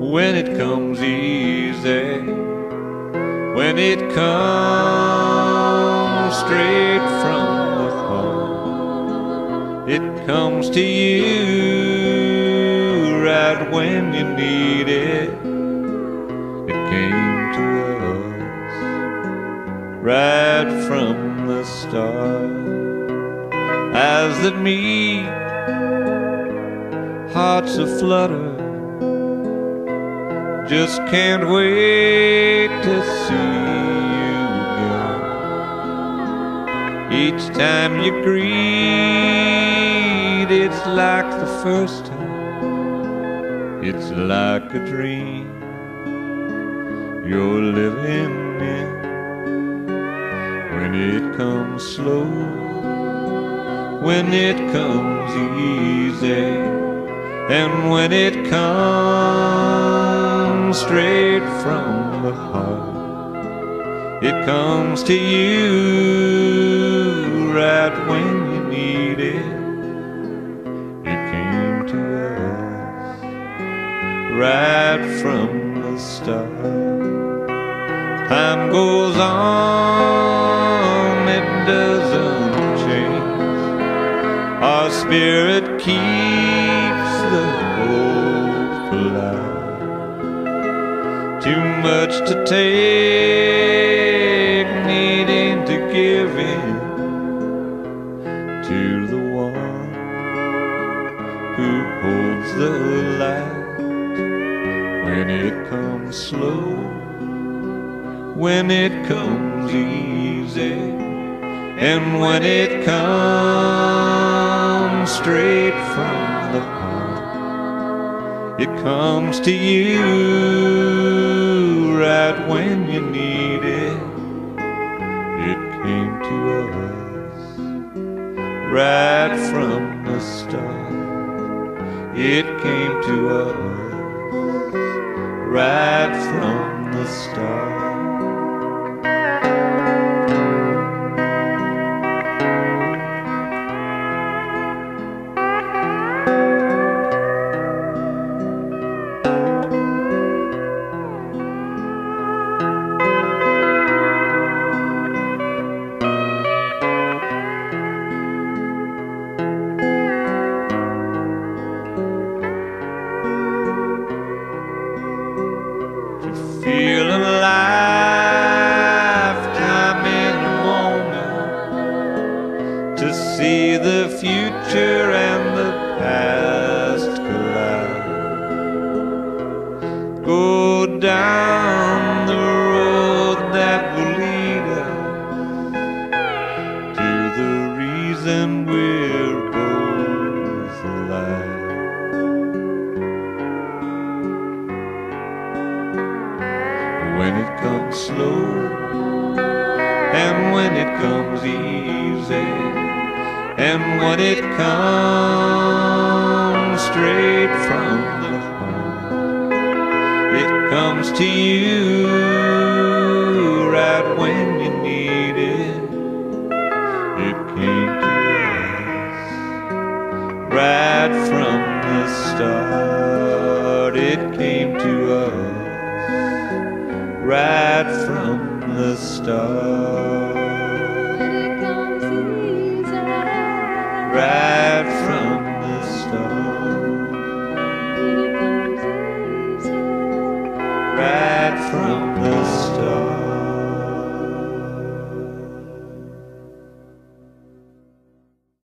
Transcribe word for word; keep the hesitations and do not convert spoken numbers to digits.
when it comes easy, when it comes straight from the heart. It comes to you right when you need it. It came to us right from the start. Eyes that meet, hearts aflutter, just can't wait to see you again. Each time you greet, it's like the first time. It's like a dream you're living in. When it comes slow, when it comes easy, and when it comes straight from the heart, it comes to you right when you need it. It came to us right from the start. Time goes on, it doesn't change. Our spirit keeps the hope alive. Too much to take, needing to give in to the one who holds the light. When it comes slow, when it comes easy, and when it comes straight from the heart, it comes to you right when you need it. It came to us right from the start. It came to us right from the start. Feel a lifetime in a moment, to see the future and the past collide. Go down the road that will lead us to the reason we're both alive. When it comes slow, and when it comes easy, and when it comes straight from the heart, it comes to you right when you need it. It came to us right from the start. It came to us right from the start. When it comes easy, Right